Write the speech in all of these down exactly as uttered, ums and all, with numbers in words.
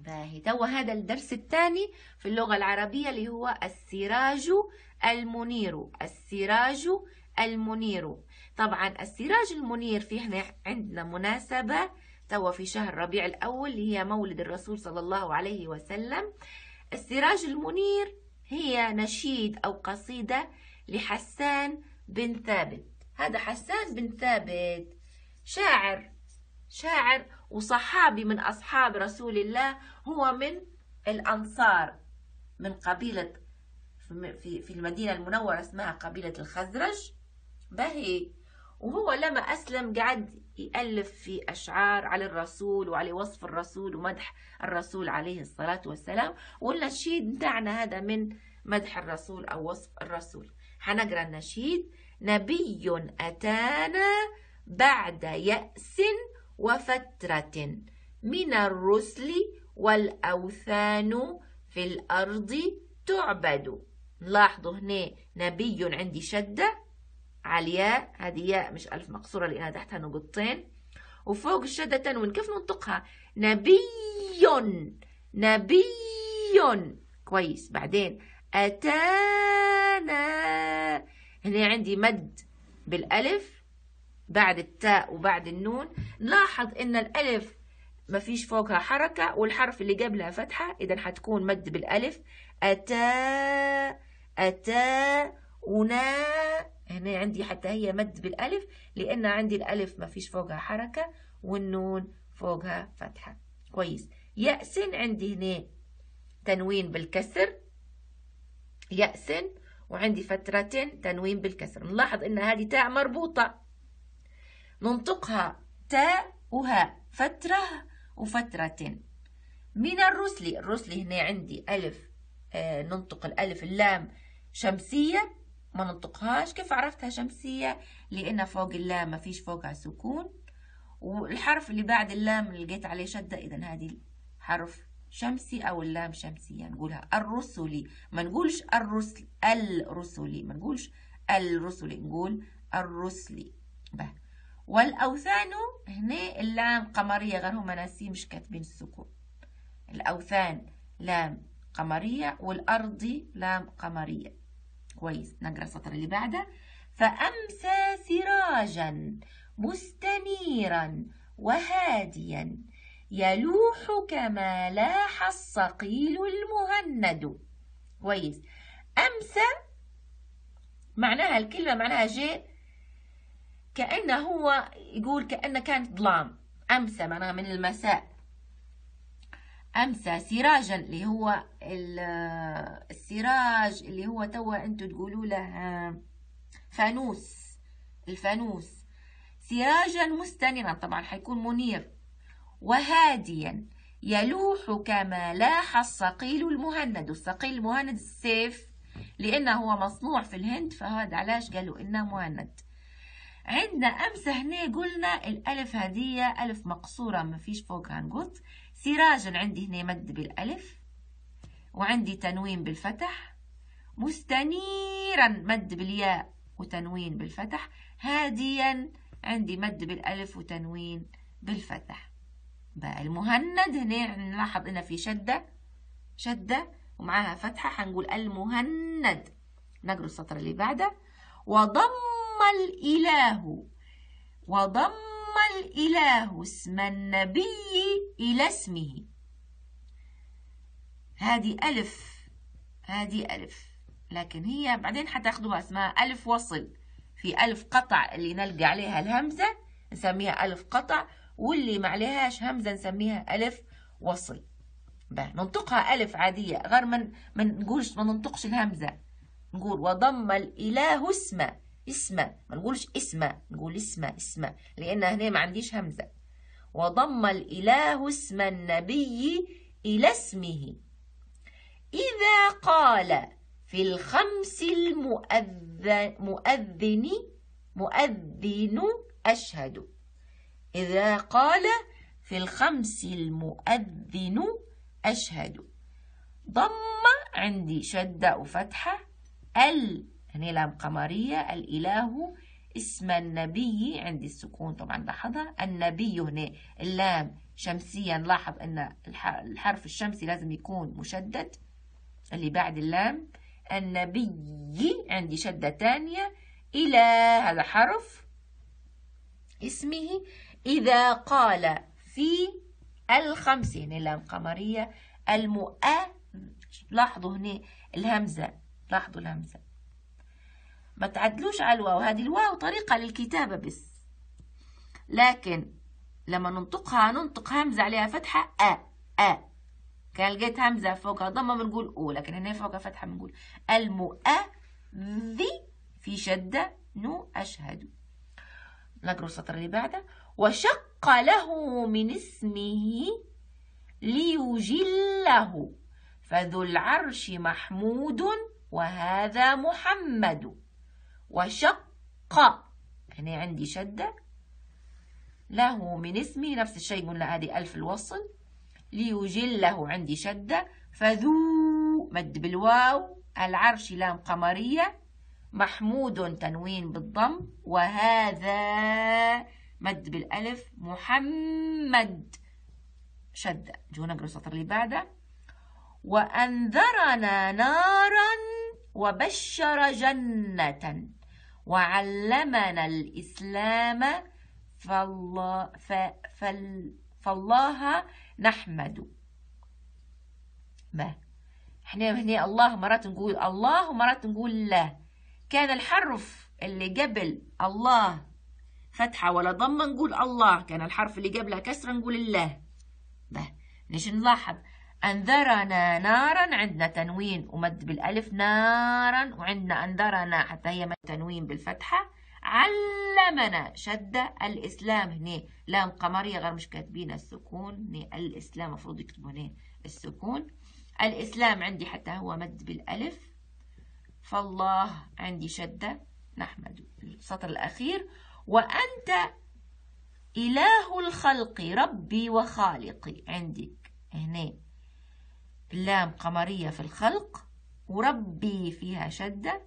باهي. توا هذا الدرس الثاني في اللغة العربية اللي هو السراج المنير. السراج المنير. طبعا السراج المنير في هنا عندنا مناسبة توا في شهر ربيع الأول اللي هي مولد الرسول صلى الله عليه وسلم. السراج المنير هي نشيد أو قصيدة لحسان بن ثابت. هذا حسان بن ثابت شاعر شاعر وصحابي من أصحاب رسول الله. هو من الأنصار، من قبيلة في في المدينة المنورة اسمها قبيلة الخزرج. باهي. وهو لما أسلم قعد يألف في أشعار على الرسول وعلى وصف الرسول ومدح الرسول عليه الصلاة والسلام. والنشيد بتاعنا هذا من مدح الرسول أو وصف الرسول. حنقرأ النشيد. نبي أتانا بعد يأس وفترة من الرسل والأوثان في الأرض تعبد. نلاحظوا هنا نبي عندي شدة على الياء، هذه ياء مش ألف مقصورة لأنها تحتها نقطتين، وفوق الشدة تنوين. كيف ننطقها؟ نبي نبي. كويس. بعدين أتانا، هنا عندي مد بالألف بعد التاء وبعد النون. نلاحظ ان الالف ما فيش فوقها حركة والحرف اللي قبلها فتحة، اذا حتكون مد بالالف. أتا أتا ونا، هنا عندي حتى هي مد بالالف لان عندي الالف ما فيش فوقها حركة والنون فوقها فتحة. كويس. يأس عندي هنا تنوين بالكسر، يأس، وعندي فترة تنوين بالكسر. نلاحظ ان هذه تاء مربوطة ننطقها تاء وهاء، فترة وفترة. من الرسل، الرسل هنا عندي ألف، آه ننطق الألف اللام شمسية، ما ننطقهاش. كيف عرفتها شمسية؟ لأن فوق اللام ما فيش فوقها سكون، والحرف اللي بعد اللام اللي لقيت عليه شدة، إذا هذه حرف شمسي أو اللام شمسية. نقولها الرسلي، ما نقولش الرسل الرسلي، ما نقولش الرسلي، نقول الرسلي. به. والأوثان هنا اللام قمرية، غير هم ناسين مش كاتبين السكون. الأوثان لام قمرية والأرض لام قمرية. كويس. نقرأ السطر اللي بعده. فأمسى سراجا مستنيرا وهاديا يلوح كما لاح الصقيل المهند. كويس. أمسى معناها الكلمة معناها جاء كأنه هو يقول كأنه كانت ظلام. أمسى معناها من المساء. أمسى سراجا اللي هو السراج اللي هو توا أنتوا تقولوا له فانوس، الفانوس. سراجا مستنيرا طبعا حيكون منير. وهاديا يلوح كما لاح الصقيل المهند. الصقيل المهند السيف، لأنه هو مصنوع في الهند فهذا علاش قالوا إنه مهند. عندنا أمسى هنا قلنا الألف هدية ألف مقصورة ما فيش فوقها نقط. سراجا عندي هنا مد بالألف وعندي تنوين بالفتح. مستنيرا مد بالياء وتنوين بالفتح. هاديا عندي مد بالألف وتنوين بالفتح. بقى المهند هنا نلاحظ إن في شدة شدة ومعاها فتحة، حنقول المهند. نقرأ السطر اللي بعده. وضم الإله وضم الإله اسم النبي إلى اسمه. هذه ألف، هذه ألف، لكن هي بعدين حتاخدوها اسمها ألف وصل. في ألف قطع اللي نلقى عليها الهمزة نسميها ألف قطع، واللي ما عليهاش همزة نسميها ألف وصل. بقى ننطقها ألف عادية، غير من ما نقولش ما ننطقش الهمزة. نقول وضم الإله اسمه، اسمه ما نقولش اسمه، نقول اسمه اسمه لأن هنا ما عنديش همزة. وضم الإله اسم النبي إلى اسمه إذا قال في الخمس المؤذن مؤذن مؤذن أشهد. إذا قال في الخمس المؤذن أشهد. ضم عندي شدة وفتحة. ال هنا لام قمرية. الإله اسم النبي عندي السكون طبعا لاحظها. النبي هنا اللام شمسية، نلاحظ أن الحرف الشمسي لازم يكون مشدد اللي بعد اللام. النبي عندي شدة تانية إلى، هذا حرف اسمه. إذا قال في الخمس، هنا لام قمرية. المؤ، لاحظوا هنا الهمزة، لاحظوا الهمزة ما تعدلوش على الواو، هذه الواو طريقة للكتابة بس، لكن لما ننطقها ننطق همزة عليها فتحة أ أ. كان لقيت همزة فوقها ضمة بنقول أو، لكن هنا فوقها فتحة بنقول المؤذي في شدة نو أشهد. نقرأ السطر اللي بعده. وشق له من اسمه ليجله فذو العرش محمود وهذا محمد. وشق، هنا عندي شدة، له من اسمه نفس الشيء قلنا هذه ألف الوصل. ليجله عندي شدة، فذو مد بالواو، العرش لام قمرية، محمود تنوين بالضم، وهذا مد بالألف، محمد شدة. جو نقرأ السطر اللي بعده. وأنذرنا نارا وبشر جنة وعلمنا الإسلام فالله, فال فالله نحمد. ما احنا هنا الله مرات نقول الله ومرات نقول لا. كان الحرف اللي قبل الله فتحة ولا ضمة نقول الله، كان الحرف اللي قبلها كسرة نقول الله. به ليش نلاحظ أنذرنا نارا عندنا تنوين ومد بالألف نارا، وعندنا أنذرنا حتى هي مد تنوين بالفتحة. علمنا شدة، الإسلام هنا لام قمرية غير مش كاتبين السكون، هنا الإسلام مفروض يكتبوا هنا السكون. الإسلام عندي حتى هو مد بالألف. فالله عندي شدة نحمد. السطر الأخير. وأنت إله الخلق ربي وخالقي، عندك هنا لام قمرية في الخلق وربي فيها شدة.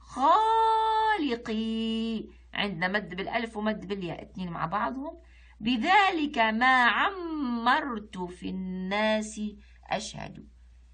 خالقي عندنا مد بالألف ومد بالياء اثنين مع بعضهم. بذلك ما عمرت في الناس أشهد.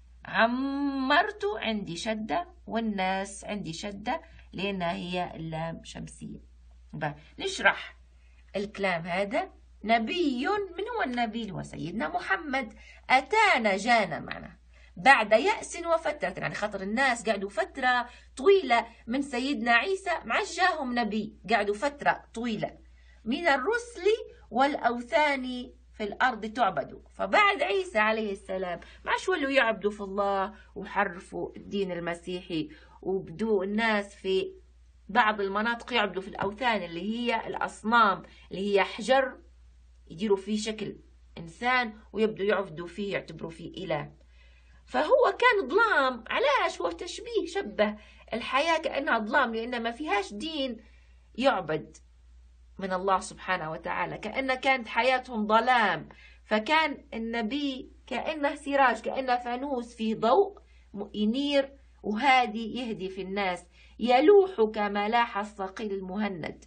عمرت عندي شدة والناس عندي شدة لأنها هي اللام شمسية. نشرح الكلام هذا. نبي، من هو النبي؟ هو سيدنا محمد. أتانا جانا معنا بعد يأس وفترة، يعني خاطر الناس قعدوا فترة طويلة من سيدنا عيسى ما جاهم نبي، قعدوا فترة طويلة من الرسل والأوثان في الأرض تعبدوا. فبعد عيسى عليه السلام ما عادش ولوا يعبدوا في الله وحرفوا الدين المسيحي، وبدوا الناس في بعض المناطق يعبدوا في الأوثان اللي هي الأصنام، اللي هي حجر يديروا فيه شكل إنسان ويبدوا يعبدوا فيه يعتبروا فيه إله. فهو كان ظلام. علاش؟ هو تشبيه، شبه الحياة كأنها ظلام لأن ما فيهاش دين يعبد من الله سبحانه وتعالى، كأن كانت حياتهم ظلام. فكان النبي كأنه سراج، كأنه فانوس فيه ضوء ينير وهادي يهدي في الناس. يلوح كما لاح الصقيل المهند.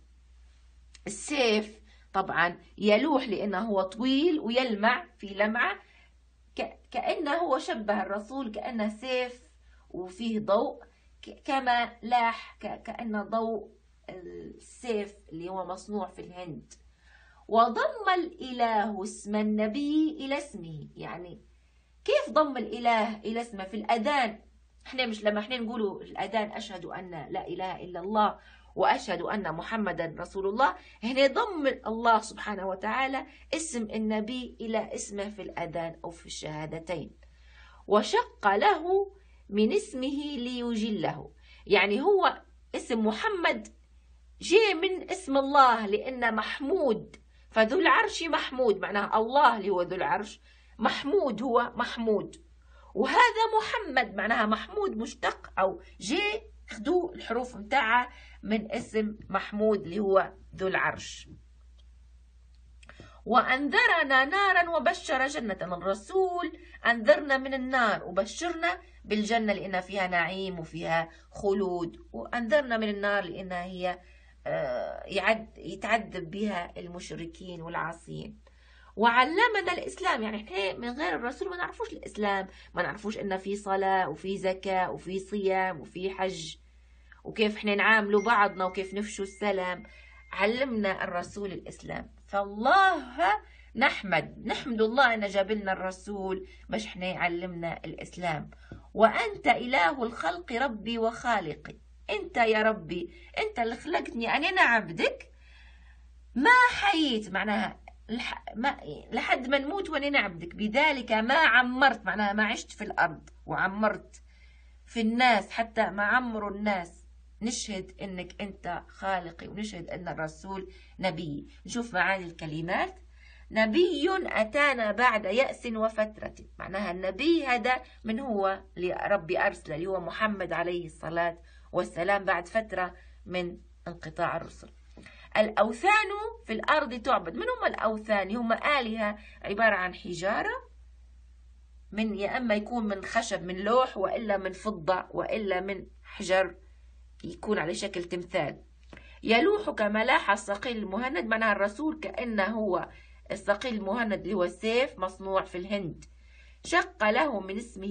السيف طبعا يلوح لأنه هو طويل ويلمع في لمعة، كأنه هو شبه الرسول كأنه سيف وفيه ضوء، كما لاح كأنه ضوء السيف اللي هو مصنوع في الهند. وضم الإله اسم النبي إلى اسمه. يعني كيف ضم الإله إلى اسمه؟ في الأذان احنا مش لما احنا نقولوا الأذان أشهد أن لا إله إلا الله وأشهد أن محمدا رسول الله، هنا ضم الله سبحانه وتعالى اسم النبي إلى اسمه في الأذان أو في الشهادتين. وشق له من اسمه ليجله، يعني هو اسم محمد جاء من اسم الله لأن محمود، فذو العرش محمود معناه الله اللي هو ذو العرش، محمود هو محمود. وهذا محمد معناها محمود مشتق أو جاء خدوا الحروف متاعها من اسم محمود اللي هو ذو العرش. وأنذرنا نارا وبشر جنة. الرسول أنذرنا من النار وبشرنا بالجنة لأن فيها نعيم وفيها خلود، وأنذرنا من النار لأنها هي يتعذب بها المشركين والعاصين. وعلمنا الإسلام. يعني إحنا من غير الرسول ما نعرفوش الإسلام، ما نعرفوش إن في صلاة وفي زكاة وفي صيام وفي حج، وكيف إحنا نعاملوا بعضنا وكيف نفشوا السلام. علمنا الرسول الإسلام. فالله نحمد نحمد الله أن جاب لنا الرسول باش إحنا يعلمنا الإسلام. وأنت إله الخلق ربي وخالقي، أنت يا ربي أنت اللي خلقتني، أنا عبدك ما حييت، معناها ما لحد ما نموت وانا نعبدك. بذلك ما عمرت، معناها ما عشت في الأرض وعمرت في الناس حتى ما عمروا الناس. نشهد انك انت خالقي، ونشهد ان الرسول نبي. نشوف معاني الكلمات. نبي أتانا بعد يأس وفترة، معناها النبي هذا من هو اللي ربي أرسله، اللي هو محمد عليه الصلاة والسلام، بعد فترة من انقطاع الرسل. الأوثان في الأرض تعبد. من هم الأوثان؟ هم آلهة عبارة عن حجارة، من يا أما يكون من خشب من لوح، وإلا من فضة، وإلا من حجر يكون على شكل تمثال. يلوح كما لاح الصقيل المهند، معناها الرسول كأنه هو الصقيل المهند اللي هو السيف مصنوع في الهند. شق له من اسمه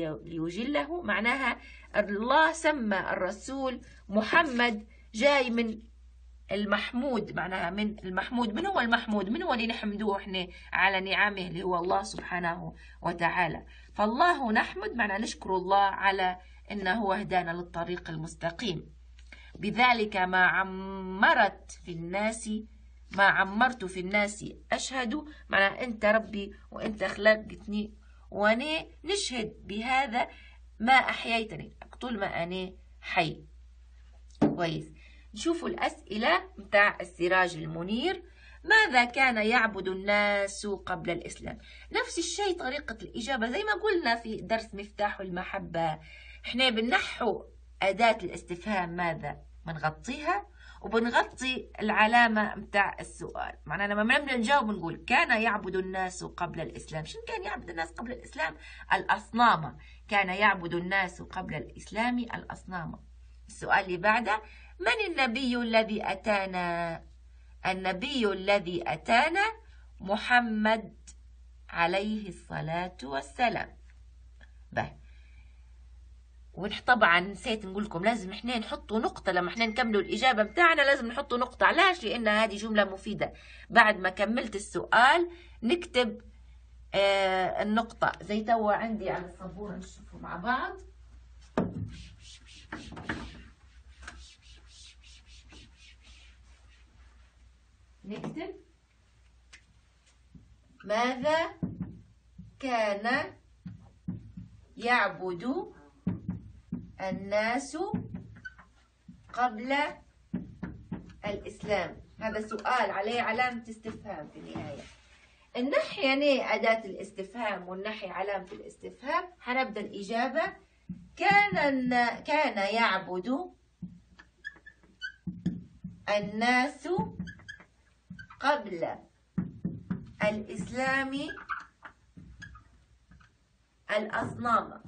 ليجله، معناها الله سمى الرسول محمد جاي من المحمود، معناها من المحمود. من هو المحمود؟ من هو اللي نحمدوه احنا على نعمه، اللي هو الله سبحانه وتعالى. فالله نحمد معناها نشكر الله على انه هو هدانا للطريق المستقيم. بذلك ما عمرت في الناس ما عمرت في الناس أشهد، معناها أنت ربي وأنت خلقتني وأنا نشهد بهذا ما أحييتني طول ما أنا حي. كويس. نشوفوا الأسئلة متاع السراج المنير. ماذا كان يعبد الناس قبل الإسلام؟ نفس الشيء طريقة الإجابة زي ما قلنا في درس مفتاح المحبة. احنا بنحو أداة الاستفهام ماذا بنغطيها، وبنغطي العلامة متاع السؤال. معناها لما بنبدأ نجاوب نقول كان يعبد الناس قبل الإسلام. شنو كان يعبد الناس قبل الإسلام؟ الأصنام. كان يعبد الناس قبل الإسلام الأصنام. السؤال اللي بعده، من النبي الذي أتانا؟ النبي الذي أتانا محمد عليه الصلاة والسلام. به وطبعا نسيت نقول لكم لازم احنا نحطوا نقطة لما احنا نكملوا الإجابة بتاعنا، لازم نحطوا نقطة. علاش؟ لأن هذه جملة مفيدة. بعد ما كملت السؤال نكتب آه النقطة. زي توا عندي على السبورة نشوفوا مع بعض. نكتب ماذا كان يعبد الناس قبل الإسلام. هذا سؤال عليه علامة استفهام في النهاية. النحي يعني أداة الاستفهام، والنحي علامة الاستفهام. هنبدأ الإجابة. كان كان يعبد الناس قبل الإسلام الأصنام،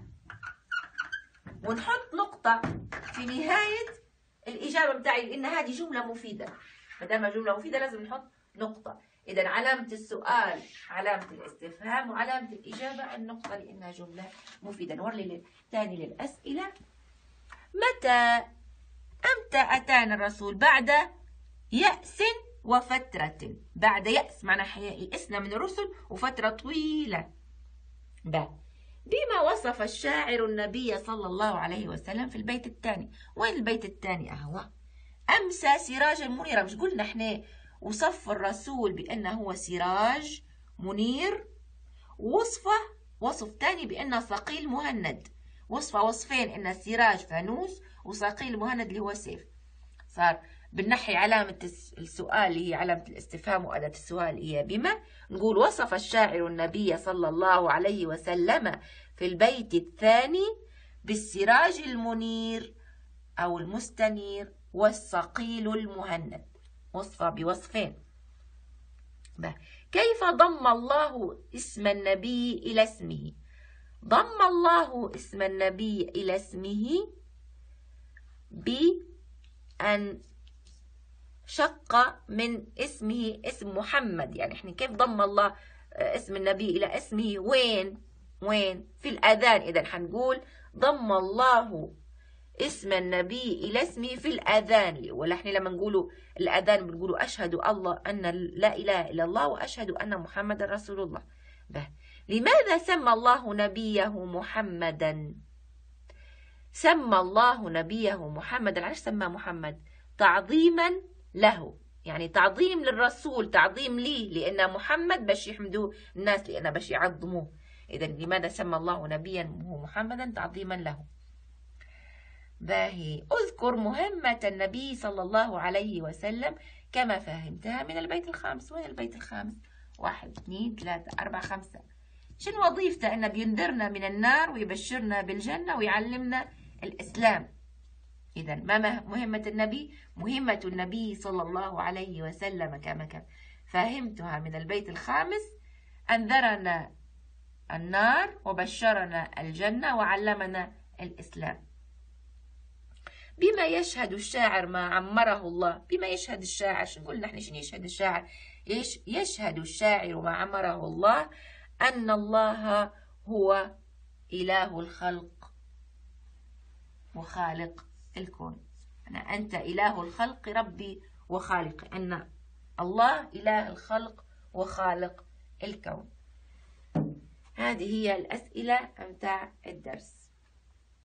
ونحط نقطة في نهاية الإجابة بتاعي لأن هذه جملة مفيدة. ما دام جملة مفيدة لازم نحط نقطة. إذا علامة السؤال علامة الاستفهام، وعلامة الإجابة النقطة لأنها جملة مفيدة. نوري تاني للأسئلة. متى أمتى أتانا الرسول؟ بعد يأس وفترة. بعد يأس معناها يئسنا من الرسل وفترة طويلة. ب بما وصف الشاعر النبي صلى الله عليه وسلم في البيت الثاني. وين البيت الثاني؟ أهو أمسى سراجا منيرا. مش قلنا احنا وصف الرسول بأنه هو سراج منير، وصفه وصف ثاني بأنه صقيل مهند. وصفه وصفين، إنه سراج فانوس وصقيل مهند اللي هو سيف. صار بنحي علامة السؤال اللي هي علامة الاستفهام، وأداة السؤال هي بما. نقول وصف الشاعر النبي صلى الله عليه وسلم في البيت الثاني بالسراج المنير أو المستنير والصقيل المهند. وصف بوصفين. كيف ضم الله اسم النبي إلى اسمه؟ ضم الله اسم النبي إلى اسمه بأن شق من اسمه اسم محمد. يعني احنا كيف ضم الله اسم النبي إلى اسمه؟ وين؟ وين؟ في الأذان. إذا حنقول ضم الله اسم النبي إلى اسمه في الأذان. ولا احنا لما نقولوا الأذان بنقولوا أشهد الله أن لا إله إلا الله وأشهد أن محمد رسول الله. به. لماذا سمى الله نبيه محمدا؟ سمى الله نبيه محمدا. علاش سمى محمد؟ تعظيما له، يعني تعظيم للرسول، تعظيم ليه، لأن محمد باش يحمدوه الناس، لأن باش يعظموه. إذا لماذا سمى الله نبيا محمدا؟ تعظيما له. باهي. أذكر مهمة النبي صلى الله عليه وسلم كما فهمتها من البيت الخامس. وين البيت الخامس؟ واحد اثنين ثلاثة أربعة خمسة. شنو وظيفته؟ أنه بينذرنا من النار ويبشرنا بالجنة ويعلمنا الإسلام. إذا ما مهمة النبي؟ مهمة النبي صلى الله عليه وسلم كما كان فهمتها من البيت الخامس: أنذرنا النار وبشرنا الجنة وعلمنا الإسلام. بما يشهد الشاعر ما عمره الله. بما يشهد الشاعر، شنو قلنا نحن؟ شنو يشهد الشاعر؟ إيش يشهد الشاعر ما عمره الله؟ أن الله هو إله الخلق وخالق الكون. أنا أنت إله الخلق ربي وخالق، أن الله إله الخلق وخالق الكون. هذه هي الأسئلة متاع الدرس.